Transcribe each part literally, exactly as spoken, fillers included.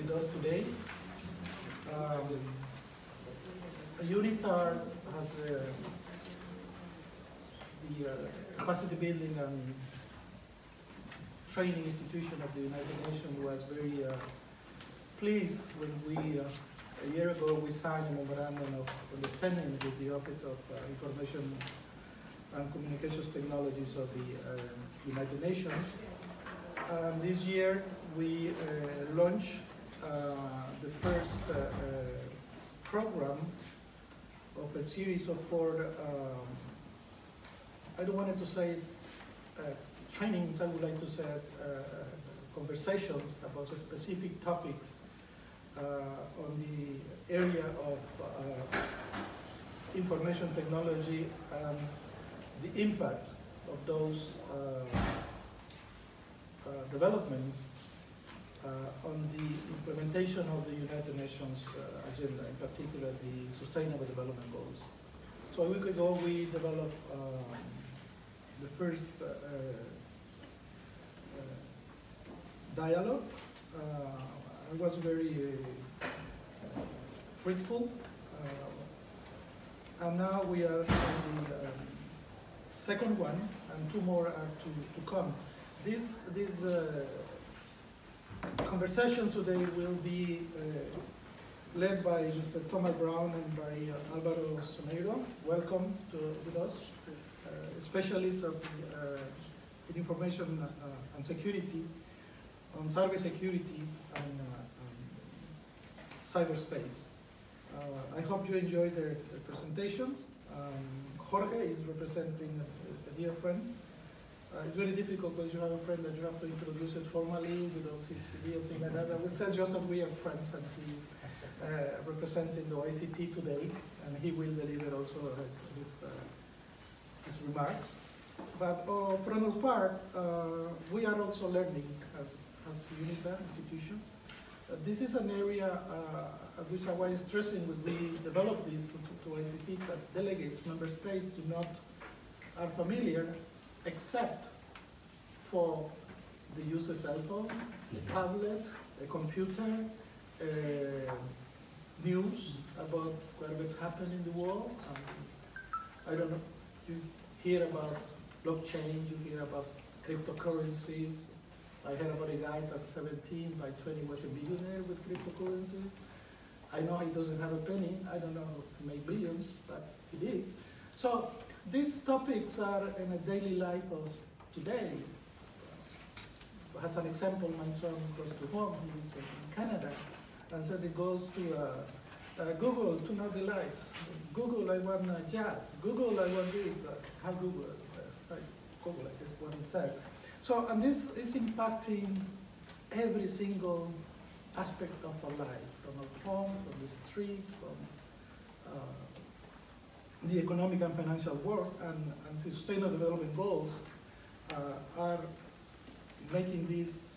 with us today. Um, UNITAR has uh, the uh, capacity building and training institution of the United Nations was very uh, pleased when we, uh, a year ago, we signed a memorandum of understanding with the Office of uh, Information and Communications Technologies of the uh, United Nations. Um, this year, we uh, launched uh, the first uh, uh, program of a series of four, um, I don't want to say uh, trainings, I would like to say uh, conversations about specific topics uh, on the area of uh, information technology and the impact of those uh, uh, developments uh, on the implementation of the United Nations uh, agenda, in particular the Sustainable Development Goals. So a week ago we developed um, the first uh, uh, dialogue. Uh, it was very uh, fruitful. Uh, and now we are in the um, second one, and two more are to, to come. This, this uh, conversation today will be uh, led by Mister Thomas Brown and by uh, Alvaro Soneiro. Welcome to, with us, uh, specialists of the, uh, in information uh, and security, on cyber security and uh, um, cyberspace. Uh, I hope you enjoyed their, their presentations. Um, Jorge is representing a, a dear friend. Uh, it's very difficult because you have a friend that you have to introduce it formally without his C V and things like that. I would say just that we are friends, and he's uh, representing the O I C T today, and he will deliver also his, his, uh, his remarks. But uh, for our part, uh, we are also learning as, as UNITAR institution. Uh, this is an area uh, which I was stressing when we developed this to, to, to O I C T, that delegates, member states do not, are familiar except for the use of cell phone, a tablet, a computer, uh, news about what's happening in the world. Um, I don't know, you hear about blockchain, you hear about cryptocurrencies. I heard about a guy that seventeen by twenty was a billionaire with cryptocurrencies. I know he doesn't have a penny. I don't know how to make billions, but he did. So these topics are in a daily life of today. As an example, my son goes to home, he's in Canada, and so he goes to uh, uh, Google, turn out the lights. Google, I want uh, jazz. Google, I want this. Uh, have Google, uh, Google, I guess what he said. So, and this is impacting every single aspect of our life, from our home, from the street, from uh, the economic and financial world, and, and the sustainable development goals uh, are making this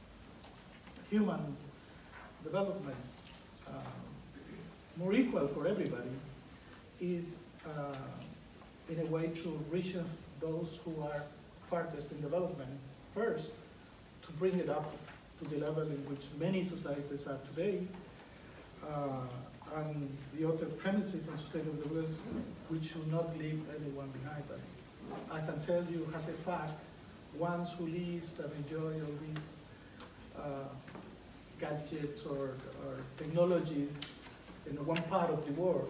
human development uh, more equal for everybody, is uh, in a way to reach those who are farthest in development first, to bring it up to the level in which many societies are today. Uh, and the other premises in sustainable development, we should not leave anyone behind. But I can tell you as a fact, ones who live and enjoy all these uh, gadgets or, or technologies in one part of the world,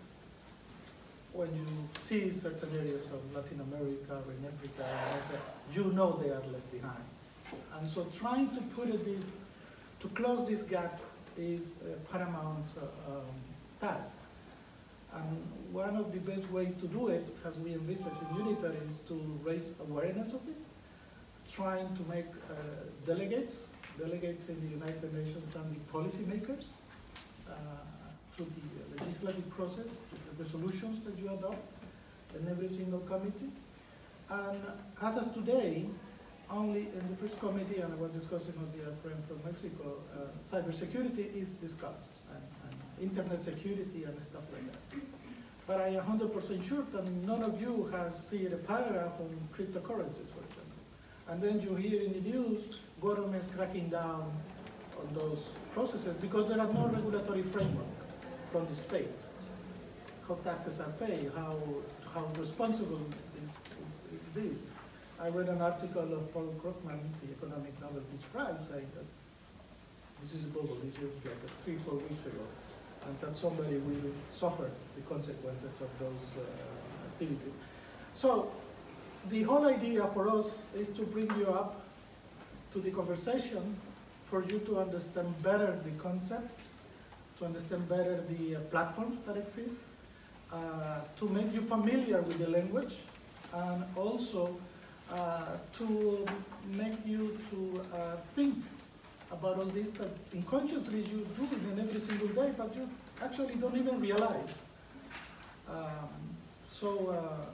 when you see certain areas of Latin America or in Africa, you know they are left behind. And so trying to put it this, to close this gap is a paramount uh, um, task. And one of the best ways to do it, as we envisage in UNITAR, is to raise awareness of it, trying to make uh, delegates, delegates in the United Nations and the policymakers uh, through the legislative process, the resolutions that you adopt in every single committee. And as of today, only in the first committee, and I was discussing with the friend from Mexico, uh, cybersecurity is discussed, and, and internet security and stuff like that. But I am one hundred percent sure that none of you has seen a paragraph on cryptocurrencies, for example. And then you hear in the news, governments cracking down on those processes because there are no regulatory framework from the state. How taxes are paid, how, how responsible is, is, is this. I read an article of Paul Krugman, the Economic Nobel Peace Prize, saying that this is global, this is like three, four weeks ago, and that somebody will suffer the consequences of those uh, activities. So the whole idea for us is to bring you up to the conversation for you to understand better the concept, to understand better the uh, platforms that exist, uh, to make you familiar with the language, and also uh, to make you to uh, think about all this that unconsciously you do it every single day, but you actually don't even realize. Um, so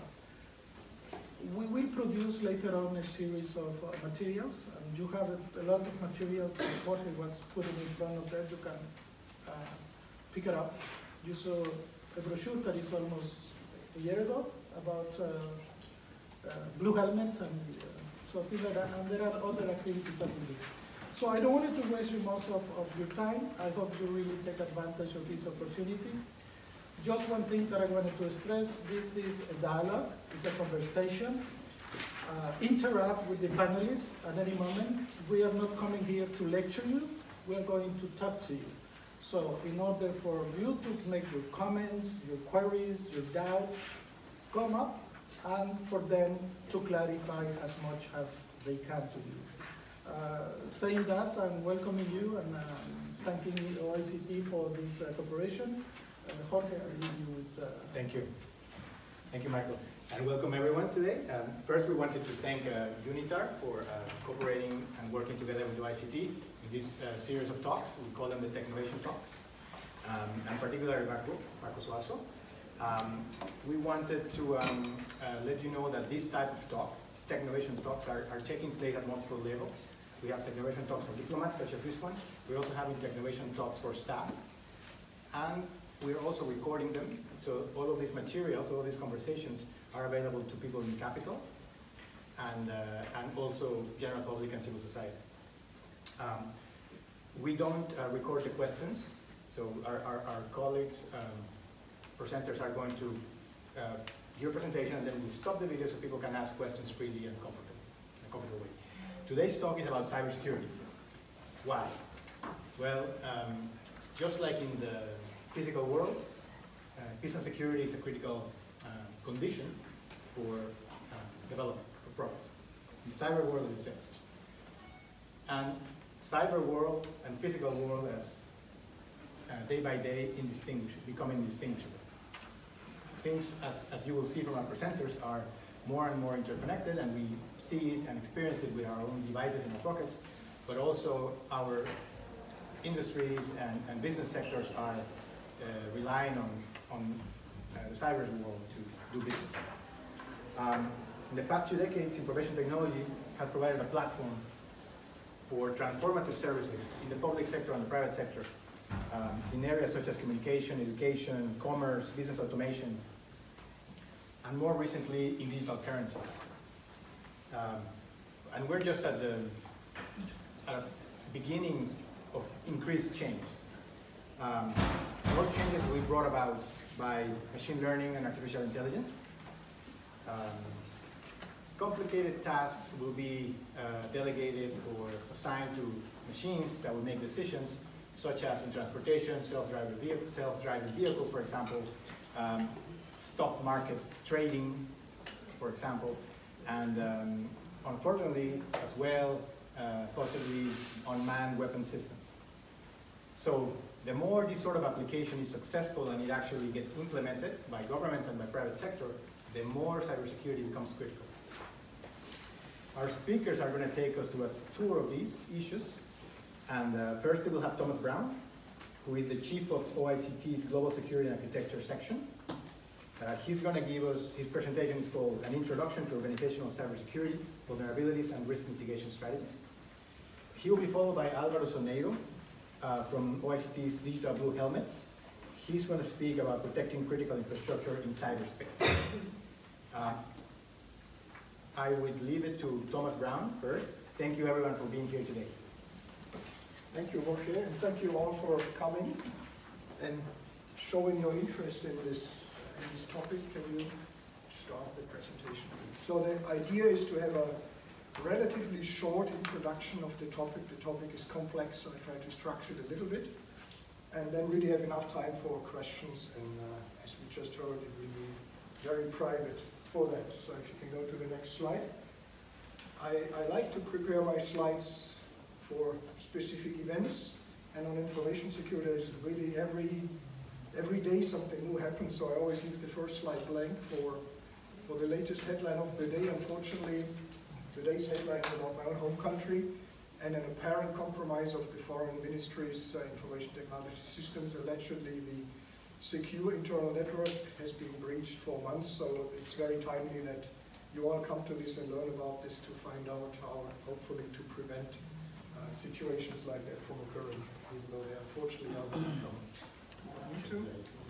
uh, we will produce later on a series of uh, materials, and you have a, a lot of materials that Jorge was putting in front of them. You can uh, pick it up. You saw a brochure that is almost a year ago about uh, uh, Blue Helmet and uh, so things like that, and there are other activities that we do. So I don't want to waste you most of, of your time. I hope you really take advantage of this opportunity. Just one thing that I wanted to stress, this is a dialogue, it's a conversation. Uh, interact with the panelists at any moment. We are not coming here to lecture you, we are going to talk to you. So in order for you to make your comments, your queries, your doubts, come up, and for them to clarify as much as they can to you. Uh, saying that, I'm welcoming you and um, thanking O I C T for this uh, cooperation. Uh, Jorge, I leave you with... Uh, Thank you. Thank you, Michael. And welcome everyone today. Um, first, we wanted to thank uh, UNITAR for uh, cooperating and working together with O I C T in this uh, series of talks. We call them the Technovation Talks. Um, and particularly Marco, Marco Suazo. Um, we wanted to um, uh, let you know that this type of talk, Technovation Talks, are, are taking place at multiple levels. We have Technovation Talks for diplomats, such as this one. We're also having Technovation Talks for staff. And we're also recording them. So all of these materials, all of these conversations are available to people in capital and, uh, and also general public and civil society. Um, we don't uh, record the questions. So our, our, our colleagues, um, presenters are going to uh, give a presentation, and then we stop the video so people can ask questions freely and comfortably, in a comfortable way. Today's talk is about cybersecurity. Why? Well, um, just like in the physical world, uh, peace and security is a critical uh, condition for uh, development, for progress. In the cyber world is the same. And cyber world and physical world as uh, day by day indistinguishable, becoming indistinguishable. Things, as, as you will see from our presenters, are more and more interconnected, and we see it and experience it with our own devices in our pockets, but also our industries and, and business sectors are uh, relying on, on uh, the cyber world to do business. Um, in the past few decades, information technology has provided a platform for transformative services in the public sector and the private sector, um, in areas such as communication, education, commerce, business automation, and more recently in digital currencies. Um, and we're just at the, at the beginning of increased change. Um, more changes will be brought about by machine learning and artificial intelligence. Um, complicated tasks will be uh, delegated or assigned to machines that will make decisions, such as in transportation, self-driving vehicles, self-driving vehicles, for example, um, stock market trading, for example, and um, unfortunately, as well, uh, possibly unmanned weapon systems. So the more this sort of application is successful and it actually gets implemented by governments and by private sector, the more cybersecurity becomes critical. Our speakers are going to take us through a tour of these issues. And uh, first we will have Thomas Brown, who is the chief of O I C T's Global Security and Architecture section. Uh, he's going to give us, his presentation is called An Introduction to Organizational Cybersecurity, Vulnerabilities and Risk Mitigation Strategies. He will be followed by Alvaro Soneiro uh, from O I C T's Digital Blue Helmets. He's going to speak about protecting critical infrastructure in cyberspace. Uh, I would leave it to Thomas Brown first. Thank you everyone for being here today. Thank you, Jorge, and thank you all for coming and showing your interest in this, in this topic. Can you start the presentation, please? So the idea is to have a relatively short introduction of the topic. The topic is complex, so I try to structure it a little bit, and then really have enough time for questions. And uh, as we just heard, it will be very private for that. So if you can go to the next slide. I, I like to prepare my slides for specific events, and on information security, there's really every every day something new happens. So I always leave the first slide blank for for the latest headline of the day. Unfortunately, today's headline is about my own home country and an apparent compromise of the foreign ministry's uh, information technology systems. Allegedly, the secure internal network has been breached for months. So it's very timely that you all come to this and learn about this to find out how, hopefully, to prevent uh, situations like that from occurring, even though they unfortunately are very common.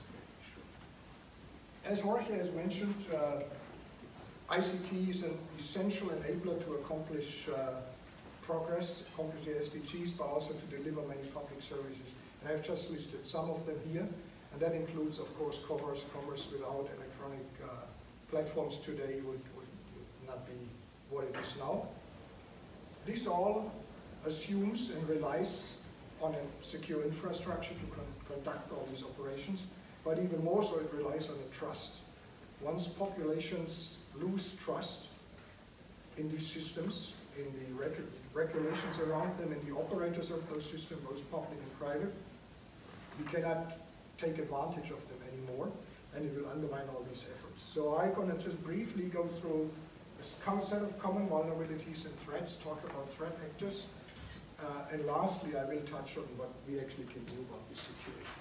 As Jorge has mentioned, uh, I C T is an essential enabler to accomplish uh, progress, accomplish the S D Gs, but also to deliver many public services. And I've just listed some of them here, and that includes, of course, commerce. Commerce without electronic uh, platforms today would, would not be what it is now. This all assumes and relies on a secure infrastructure to con conduct all these operations, but even more so it relies on a trust. Once populations lose trust in these systems, in the regu regulations around them, and the operators of those systems, both public and private, we cannot take advantage of them anymore, and it will undermine all these efforts. So I'm going to just briefly go through a set of common vulnerabilities and threats, talk about threat actors, uh, and lastly I will touch on what we actually can do about this situation.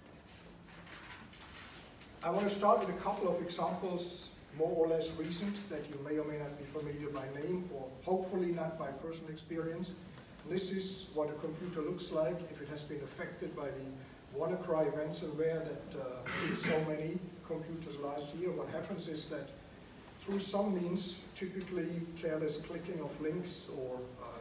I want to start with a couple of examples, more or less recent, that you may or may not be familiar by name, or hopefully not by personal experience. And this is what a computer looks like if it has been affected by the WannaCry ransomware that uh, hit so many computers last year. What happens is that through some means, typically careless clicking of links or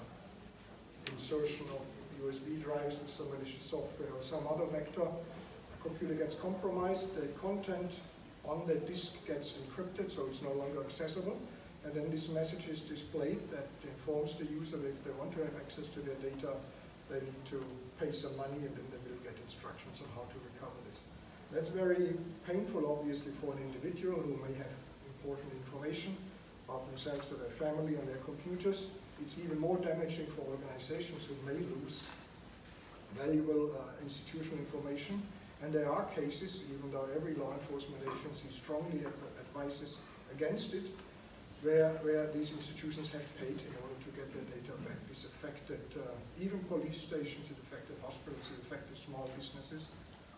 uh, insertion of U S B drives with some malicious software or some other vector, the computer gets compromised, the content on the disk gets encrypted, so it's no longer accessible, and then this message is displayed that informs the user that if they want to have access to their data, they need to pay some money, and then they will get instructions on how to recover this. That's very painful, obviously, for an individual who may have important information about themselves or their family on their computers. It's even more damaging for organizations who may lose valuable uh, institutional information. And there are cases, even though every law enforcement agency strongly advises against it, where, where these institutions have paid in order to get their data back. This affected uh, even police stations, it affected hospitals, it affected small businesses.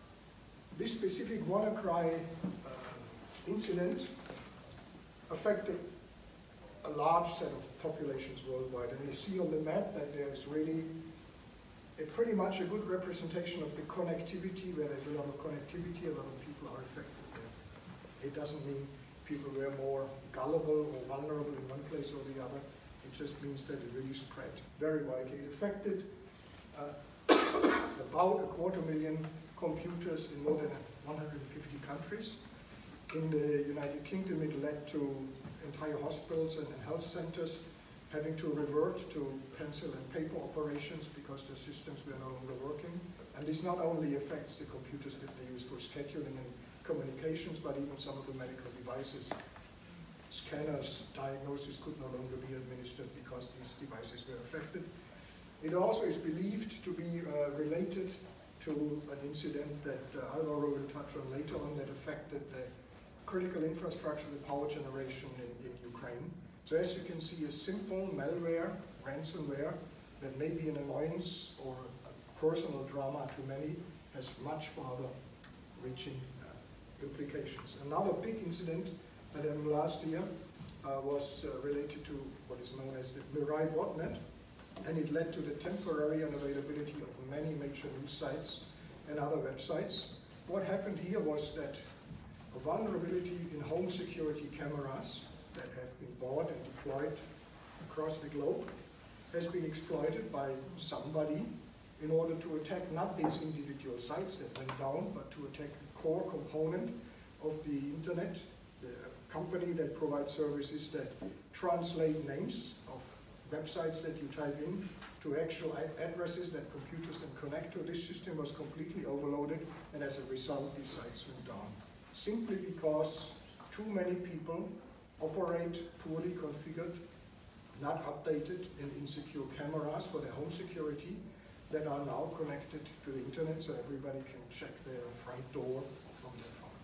This specific WannaCry uh, incident affected a large set of populations worldwide. And you see on the map that there's really a pretty much a good representation of the connectivity. Where there's a lot of connectivity, a lot of people are affected there. It doesn't mean people were more gullible or vulnerable in one place or the other. It just means that it really spread very widely. It affected uh, about a quarter million computers in more than one hundred fifty countries. In the United Kingdom, it led to entire hospitals and, and health centers having to revert to pencil and paper operations because the systems were no longer working. And this not only affects the computers that they use for scheduling and communications, but even some of the medical devices. Scanners, diagnosis could no longer be administered because these devices were affected. It also is believed to be uh, related to an incident that uh, Alvaro will touch on later on that affected the critical infrastructure, the power generation in, in Ukraine. So as you can see, a simple malware, ransomware, that may be an annoyance or a personal drama to many, has much farther reaching uh, implications. Another big incident that happened last year uh, was uh, related to what is known as the Mirai botnet, and it led to the temporary unavailability of many major news sites and other websites. What happened here was that a vulnerability in home security cameras that have been bought and deployed across the globe has been exploited by somebody in order to attack not these individual sites that went down, but to attack the core component of the internet, the company that provides services that translate names of websites that you type in to actual ad addresses that computers then connect to. This system was completely overloaded, and as a result, these sites went down. Simply because too many people operate poorly configured, not updated and insecure cameras for their home security that are now connected to the internet so everybody can check their front door from their phone.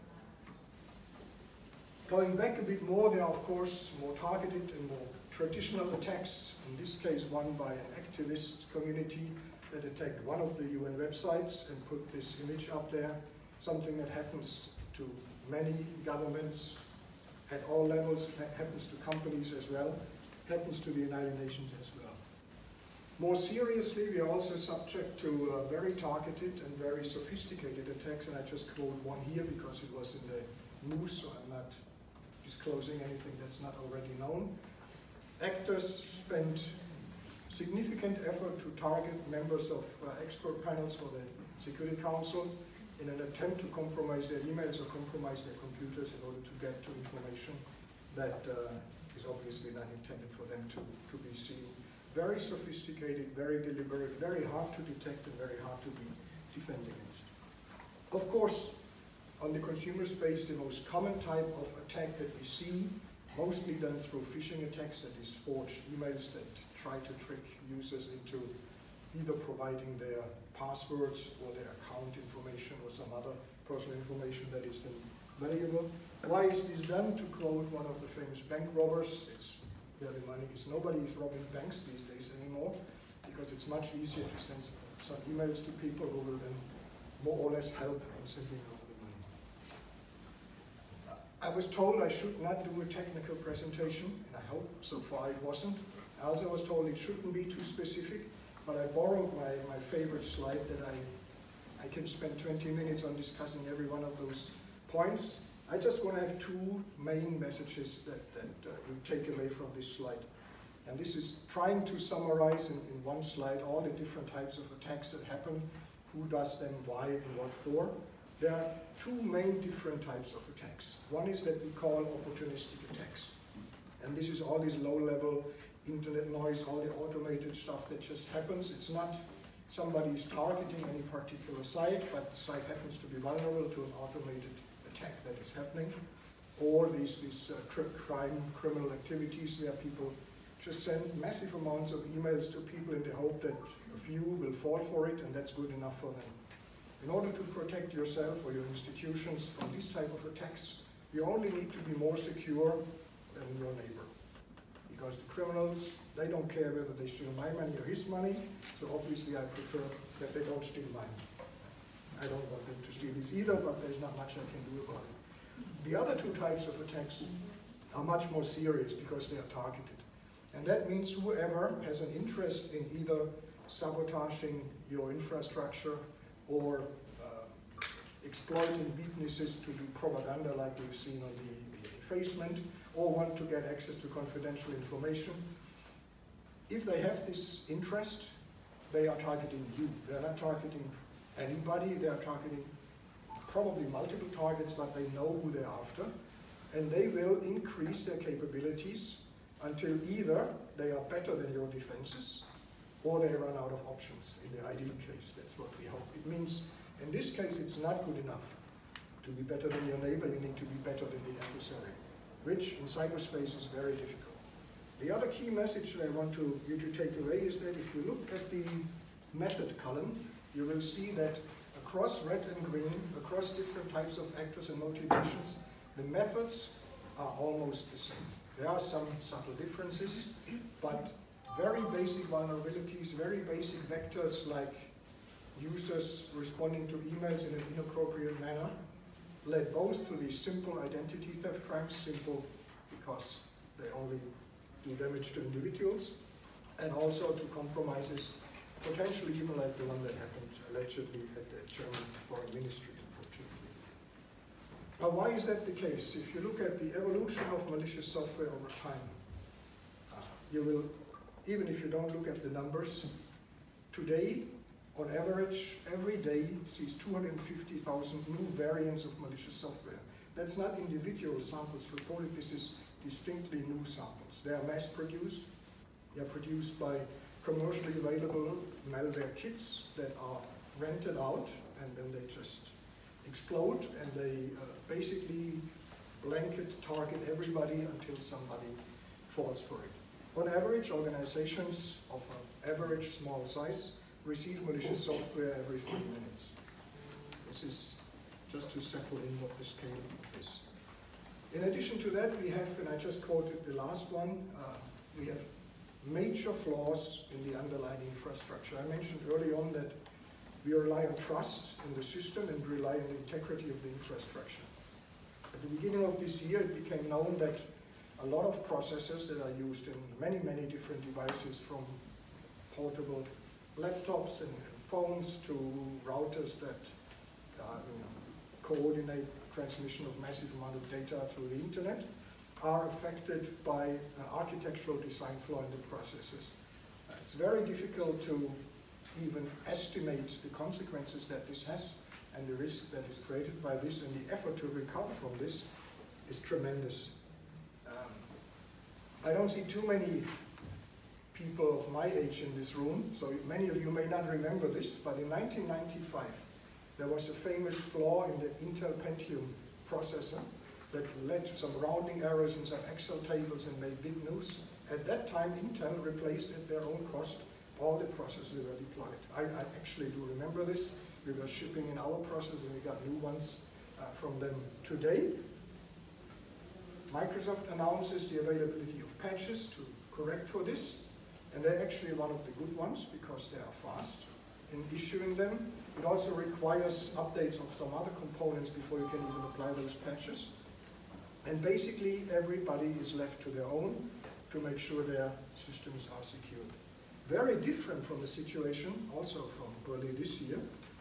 Going back a bit more, there are of course more targeted and more traditional attacks, in this case one by an activist community that attacked one of the U N websites and put this image up there, something that happens to many governments at all levels, happens to companies as well, happens to the United Nations as well. More seriously, we are also subject to uh, very targeted and very sophisticated attacks, and I just quote one here because it was in the news, so I'm not disclosing anything that's not already known. Actors spent significant effort to target members of uh, expert panels for the Security Council in an attempt to compromise their emails or compromise their computers in order to get to information that uh, is obviously not intended for them to, to be seen. Very sophisticated, very deliberate, very hard to detect and very hard to be defended against. Of course, on the consumer space, the most common type of attack that we see, mostly done through phishing attacks, that is forged emails that try to trick users into either providing their passwords or their account information or some other personal information that is then valuable. Why is this done? To quote one of the famous bank robbers, it's where the money is. Nobody is robbing banks these days anymore because it's much easier to send some emails to people who will then more or less help in sending over the money. I was told I should not do a technical presentation, and I hope so far it wasn't. I also was told it shouldn't be too specific, but I borrowed my, my favorite slide that I, I can spend twenty minutes on discussing every one of those points. I just want to have two main messages that, that uh, you take away from this slide. And this is trying to summarize in, in one slide all the different types of attacks that happen, who does them, why, and what for. There are two main different types of attacks. One is that we call opportunistic attacks. And this is all this low-level internet noise, all the automated stuff that just happens. It's not somebody is targeting any particular site, but the site happens to be vulnerable to an automated attack that is happening, or these, these uh, crime, criminal activities where people just send massive amounts of emails to people in the hope that a few will fall for it, and that's good enough for them. In order to protect yourself or your institutions from these type of attacks, you only need to be more secure than your neighbor. Because the criminals, they don't care whether they steal my money or his money, so obviously I prefer that they don't steal mine. I don't want them to steal this either, but there's not much I can do about it. The other two types of attacks are much more serious because they are targeted. And that means whoever has an interest in either sabotaging your infrastructure or uh, exploiting weaknesses to do propaganda like we've seen on the, the effacement, or want to get access to confidential information. If they have this interest, they are targeting you. They're not targeting anybody, they are targeting probably multiple targets, but they know who they're after, and they will increase their capabilities until either they are better than your defenses, or they run out of options in the ideal case. That's what we hope. It means, in this case, it's not good enough to be better than your neighbor, you need to be better than the adversary, which in cyberspace is very difficult. The other key message that I want to, you to take away is that if you look at the method column, you will see that across red and green, across different types of actors and motivations, the methods are almost the same. There are some subtle differences, but very basic vulnerabilities, very basic vectors like users responding to emails in an inappropriate manner led both to these simple identity theft crimes, simple because they only do damage to individuals, and also to compromises, potentially even like the one that happened allegedly at the German Foreign Ministry, unfortunately. Now, why is that the case? If you look at the evolution of malicious software over time, uh, you will, even if you don't look at the numbers, today on average, every day sees two hundred fifty thousand new variants of malicious software. That's not individual samples reported, this is distinctly new samples. They are mass produced. They are produced by commercially available malware kits that are rented out, and then they just explode, and they uh, basically blanket target everybody until somebody falls for it. On average, organizations of an average small size receive malicious software every three minutes. This is just to settle in what the scale is. In addition to that, we have, and I just quoted the last one, uh, we have major flaws in the underlying infrastructure. I mentioned early on that we rely on trust in the system and rely on the integrity of the infrastructure. At the beginning of this year, it became known that a lot of processors that are used in many, many different devices, from portable laptops and phones to routers that uh, you know, coordinate transmission of massive amount of data through the internet, are affected by an architectural design flaw in the processors. Uh, it's very difficult to even estimate the consequences that this has and the risk that is created by this, and the effort to recover from this is tremendous. Um, I don't see too many people of my age in this room, so many of you may not remember this, but in nineteen ninety-five, there was a famous flaw in the Intel Pentium processor that led to some rounding errors in some Excel tables and made big news. At that time, Intel replaced at their own cost all the processors that were deployed. I, I actually do remember this. We were shipping in our processors and we got new ones uh, from them today. Microsoft announces the availability of patches to correct for this, and they're actually one of the good ones because they are fast in issuing them. It also requires updates of some other components before you can even apply those patches. And basically everybody is left to their own to make sure their systems are secured. Very different from the situation, also from early this year,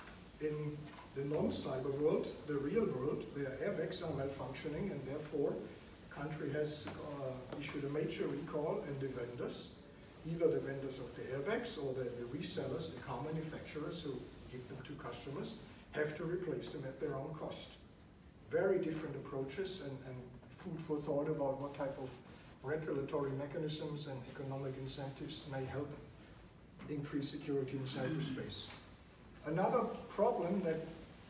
in the non-cyber world, the real world, where airbags are malfunctioning, and therefore the country has uh, issued a major recall, and the vendors, either the vendors of the airbags or the, the resellers, the car manufacturers who give them to customers, have to replace them at their own cost. Very different approaches, and, and food for thought about what type of regulatory mechanisms and economic incentives may help increase security in cyberspace. Another problem that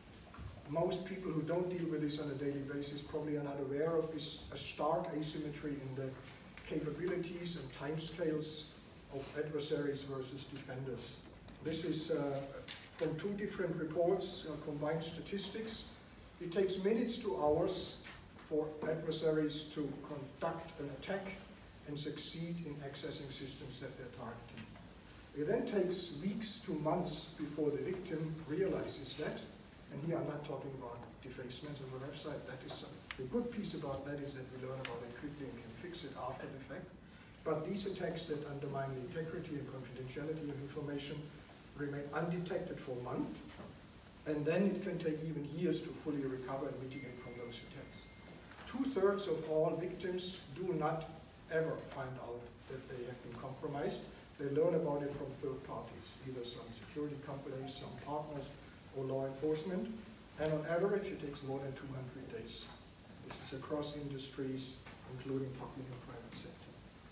most people who don't deal with this on a daily basis probably are not aware of is a stark asymmetry in the capabilities and timescales of adversaries versus defenders. This is uh, from two different reports, uh, combined statistics. It takes minutes to hours for adversaries to conduct an attack and succeed in accessing systems that they're targeting. It then takes weeks to months before the victim realizes that, and here I'm not talking about defacements of a website. That is some, the good piece about that is that we learn about it quickly and can fix it after the fact. But these attacks that undermine the integrity and confidentiality of information remain undetected for a month, and then it can take even years to fully recover and mitigate from those attacks. Two-thirds of all victims do not ever find out that they have been compromised. They learn about it from third parties, either some security companies, some partners, or law enforcement. And on average, it takes more than two hundred days. This is across industries, including public and private sector.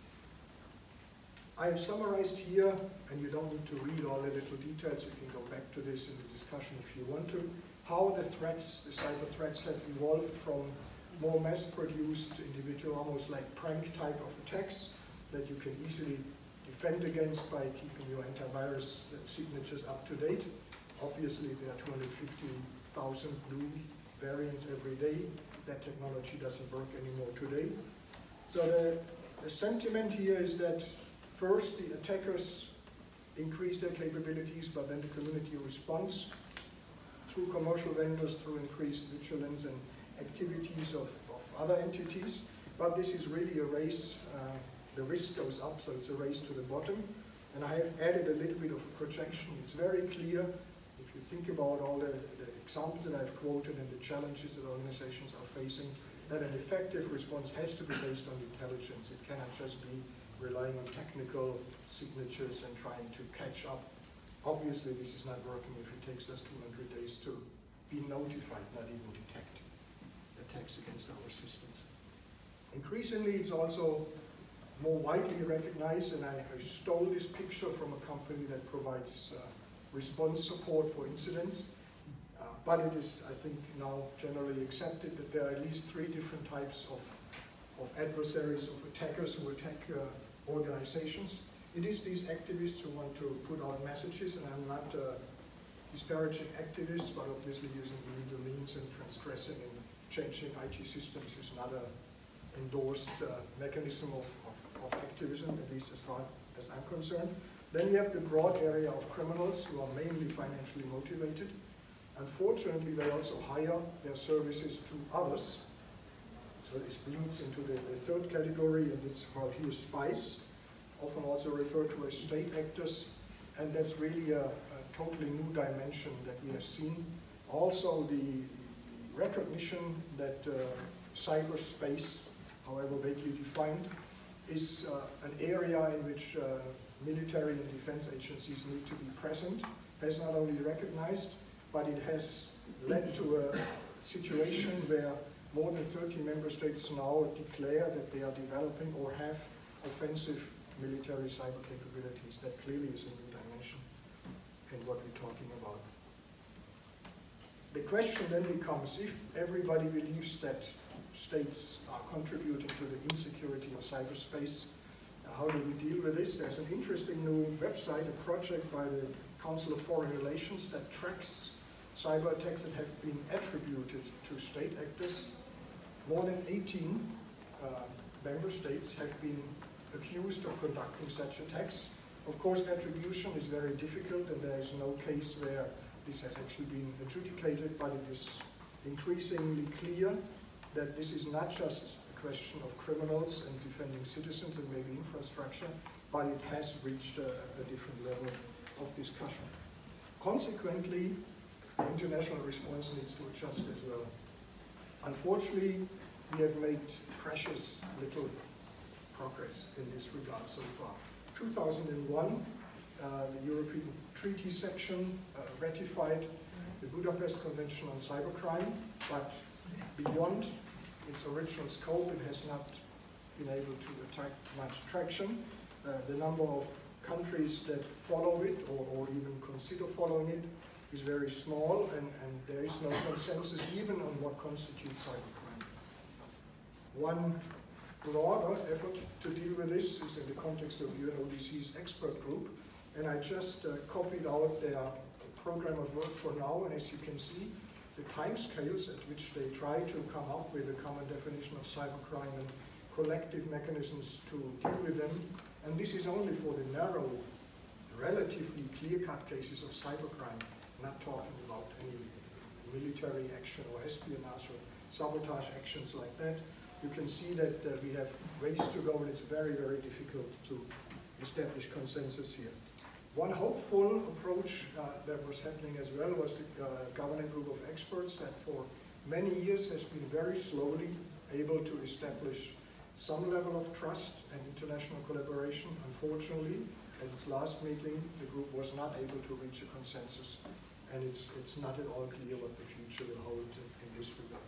I have summarized here, and you don't need to read all the little details, you can go back to this in the discussion if you want to, how the threats, the cyber threats have evolved from more mass-produced individual, almost like prank type of attacks that you can easily defend against by keeping your antivirus signatures up to date. Obviously, there are two hundred fifty thousand new variants every day. That technology doesn't work anymore today. So the, the sentiment here is that first the attackers increase their capabilities, but then the community responds through commercial vendors, through increased vigilance and activities of, of other entities. But this is really a race. Uh, the risk goes up, so it's a race to the bottom. And I have added a little bit of a projection. It's very clear, if you think about all the, the examples that I've quoted and the challenges that organizations are facing, that an effective response has to be based on intelligence. It cannot just be relying on technical signatures and trying to catch up Obviously, this is not working if it takes us two hundred days to be notified, not even detect attacks against our systems. Increasingly, it's also more widely recognized, and I, I stole this picture from a company that provides uh, response support for incidents. Uh, but it is, I think, now generally accepted that there are at least three different types of, of adversaries, of attackers who attack uh, organizations. It is these activists who want to put out messages, and I'm not uh, disparaging activists, but obviously using illegal means and transgressing and changing I T systems is not an endorsed uh, mechanism of, of, of activism, at least as far as I'm concerned. Then we have the broad area of criminals who are mainly financially motivated. Unfortunately, they also hire their services to others. So this bleeds into the, the third category, and it's called here spies, often also referred to as state actors. And that's really a, a totally new dimension that we have seen. Also, the, the recognition that uh, cyberspace, however vaguely defined, is uh, an area in which uh, military and defense agencies need to be present, has not only recognized, but it has led to a situation where more than thirty member states now declare that they are developing or have offensive military cyber capabilities. That clearly is a new dimension in what we're talking about. The question then becomes, if everybody believes that states are contributing to the insecurity of cyberspace, how do we deal with this? There's an interesting new website, a project by the Council of Foreign Relations that tracks cyber attacks that have been attributed to state actors. More than eighteen uh, member states have been accused of conducting such attacks. Of course, attribution is very difficult, and there is no case where this has actually been adjudicated, but it is increasingly clear that this is not just a question of criminals and defending citizens and maybe infrastructure, but it has reached a, a different level of discussion. Consequently, the international response needs to adjust as well. Unfortunately, we have made precious little progress in this regard so far. two thousand one, uh, the European Treaty section uh, ratified the Budapest Convention on Cybercrime, but beyond its original scope, it has not been able to attract much traction. Uh, the number of countries that follow it or, or even consider following it is very small, and, and there is no consensus even on what constitutes cybercrime. One broader effort to deal with this is in the context of U N O D C's expert group, and I just uh, copied out their program of work for now, and as you can see, the timescales at which they try to come up with a common definition of cybercrime and collective mechanisms to deal with them. And this is only for the narrow, relatively clear-cut cases of cybercrime, not talking about any military action or espionage or sabotage actions like that. You can see that uh, we have ways to go, and it's very, very difficult to establish consensus here. One hopeful approach uh, that was happening as well was the uh, governing group of experts that for many years has been very slowly able to establish some level of trust and international collaboration. Unfortunately, at its last meeting, the group was not able to reach a consensus, and it's, it's not at all clear what the future will hold in, in this regard.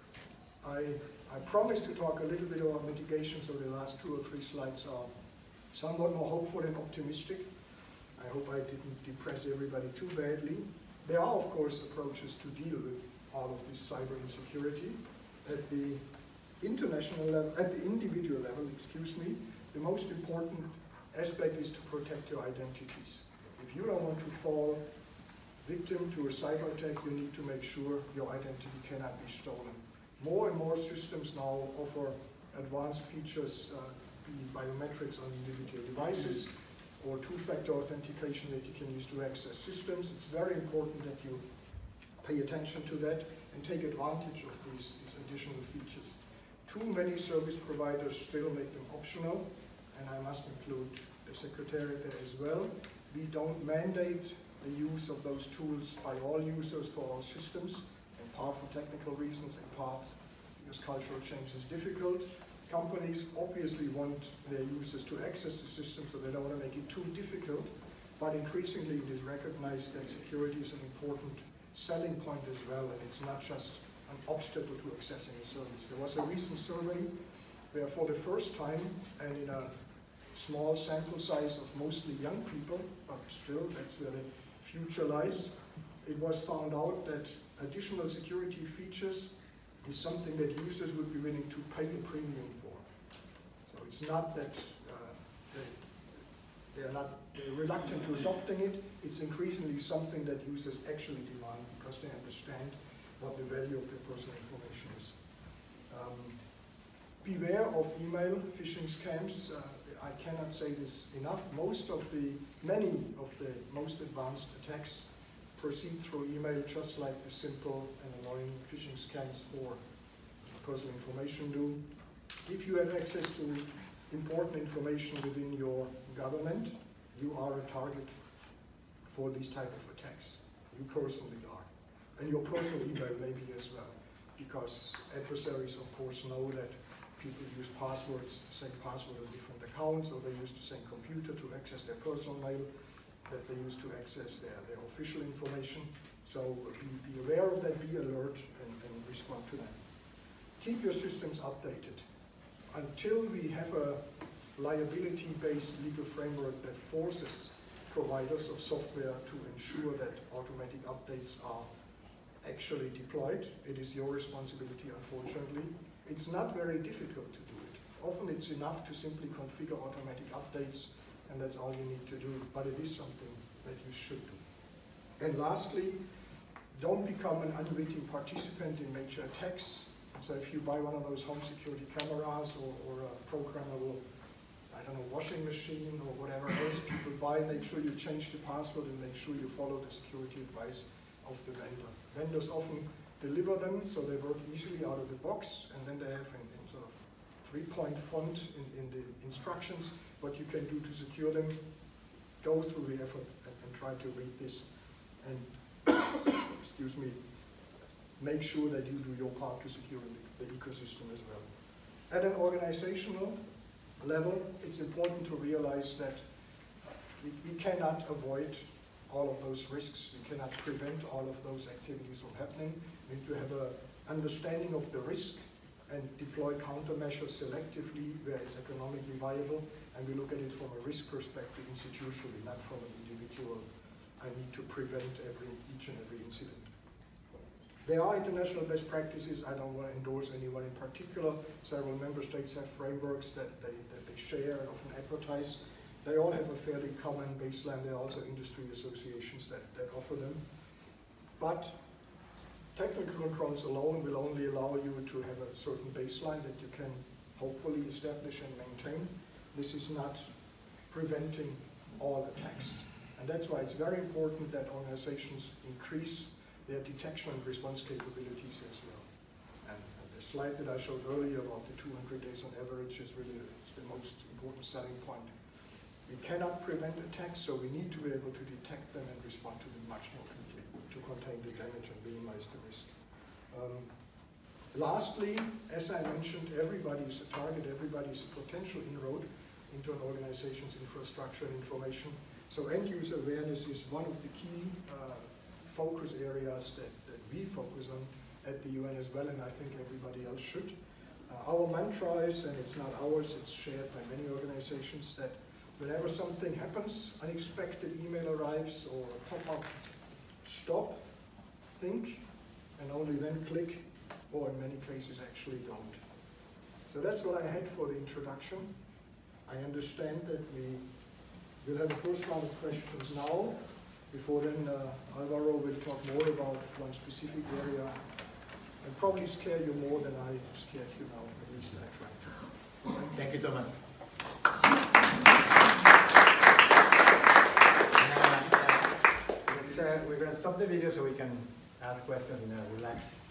I, I promised to talk a little bit about mitigation, so the last two or three slides are somewhat more hopeful and optimistic. I hope I didn't depress everybody too badly. There are, of course, approaches to deal with all of this cyber insecurity. At the international level, at the individual level, excuse me, the most important aspect is to protect your identities. If you don't want to fall victim to a cyber attack, you need to make sure your identity cannot be stolen. More and more systems now offer advanced features, uh, be biometrics on individual devices, or two-factor authentication that you can use to access systems. It's very important that you pay attention to that and take advantage of these, these additional features. Too many service providers still make them optional, and I must include the Secretariat there as well. We don't mandate the use of those tools by all users for our systems, in part for technical reasons, in part because cultural change is difficult. Companies obviously want their users to access the system, so they don't want to make it too difficult. but increasingly it is recognized that security is an important selling point as well, and it's not just an obstacle to accessing a service. There was a recent survey where for the first time, and in a small sample size of mostly young people, but still that's where the future lies, it was found out that additional security features is something that users would be willing to pay a premium for. So it's not that uh, they, they're not they're reluctant to adopting it, it's increasingly something that users actually demand because they understand what the value of their personal information is. Um, beware of email phishing scams. Uh, I cannot say this enough. Most of the, many of the most advanced attacks proceed through email, just like the simple and annoying phishing scams for personal information do. If you have access to important information within your government, you are a target for these type of attacks. You personally are. And your personal email maybe as well, because adversaries of course know that people use passwords, the same password on different accounts, or they use the same computer to access their personal mail that they use to access their, their official information. So be, be aware of that, be alert, and, and respond to that. Keep your systems updated. Until we have a liability-based legal framework that forces providers of software to ensure that automatic updates are actually deployed, it is your responsibility, unfortunately. It's not very difficult to do it. Often it's enough to simply configure automatic updates, and that's all you need to do, but it is something that you should do. And lastly, don't become an unwitting participant in major attacks. So if you buy one of those home security cameras or, or a programmable, I don't know, washing machine or whatever else people buy, make sure you change the password and make sure you follow the security advice of the vendor. Vendors often deliver them so they work easily out of the box, and then they have in, in sort of three-point font in, in the instructions what you can do to secure them. Go through the effort and, and try to read this, and excuse me, make sure that you do your part to secure the, the ecosystem as well. At an organizational level, it's important to realize that uh, we, we cannot avoid all of those risks. We cannot prevent all of those activities from happening. We need to have an understanding of the risk and deploy countermeasures selectively where it's economically viable, and we look at it from a risk perspective institutionally, not from an individual, I need to prevent every, each and every incident. There are international best practices. I don't want to endorse anyone in particular. Several member states have frameworks that they, that they share and often advertise. They all have a fairly common baseline. There are also industry associations that, that offer them. But technical controls alone will only allow you to have a certain baseline that you can hopefully establish and maintain. This is not preventing all attacks. And that's why it's very important that organizations increase their detection and response capabilities as well. And, and the slide that I showed earlier about the two hundred days on average is really it's the most important selling point. We cannot prevent attacks, so we need to be able to detect them and respond to them much more quickly to contain the damage and minimize the risk. Um, lastly, as I mentioned, everybody is a target, everybody is a potential inroad into an organization's infrastructure and information. So end user awareness is one of the key uh, focus areas that, that we focus on at the U N as well, and I think everybody else should. Uh, our mantra is, and it's not ours, it's shared by many organizations, that whenever something happens, unexpected email arrives or a pop-up, stop, think, and only then click, or in many cases actually don't. So that's what I had for the introduction. I understand that we will have a first round of questions now. Before then, uh, Alvaro will talk more about one specific area and probably scare you more than I scared you now, at least I tried to. Thank you, Thomas. Uh, we're going to stop the video so we can ask questions in a relaxed